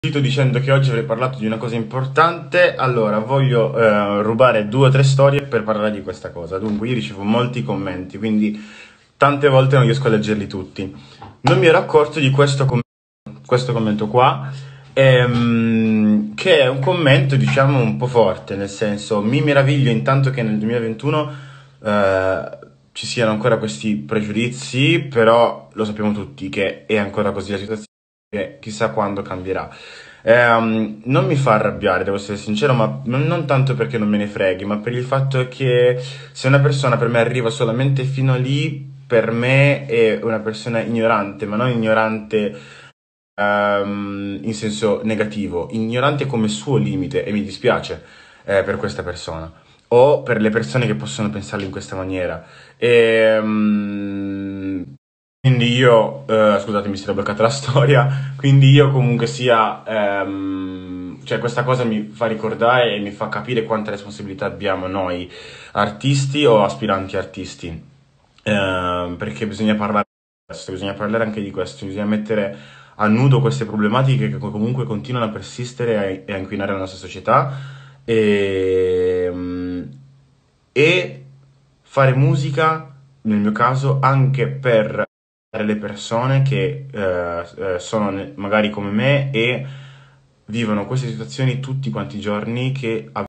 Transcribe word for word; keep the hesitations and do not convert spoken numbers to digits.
Sto dicendo che oggi avrei parlato di una cosa importante, allora voglio eh, rubare due o tre storie per parlare di questa cosa. Dunque, io ricevo molti commenti, quindi tante volte non riesco a leggerli tutti. Non mi ero accorto di questo, com- questo commento qua, ehm, che è un commento, diciamo, un po' forte, nel senso, mi meraviglio intanto che nel duemilaventuno eh, ci siano ancora questi pregiudizi, però lo sappiamo tutti che è ancora così la situazione, che chissà quando cambierà. Ehm, non mi fa arrabbiare, devo essere sincero, ma non, non tanto perché non me ne freghi, ma per il fatto che se una persona per me arriva solamente fino a lì, per me è una persona ignorante, ma non ignorante ehm, in senso negativo, ignorante come suo limite e mi dispiace eh, per questa persona o per le persone che possono pensarlo in questa maniera. Ehm, quindi io, eh, scusate, mi si era bloccata la storia, quindi io comunque sia, ehm, cioè questa cosa mi fa ricordare e mi fa capire quanta responsabilità abbiamo noi artisti o aspiranti artisti. Ehm, perché bisogna parlare di questo, bisogna parlare anche di questo, bisogna mettere a nudo queste problematiche che comunque continuano a persistere e a, e a inquinare la nostra società e, e fare musica, nel mio caso, anche per le persone che eh, eh, sono ne- magari come me e vivono queste situazioni tutti quanti i giorni che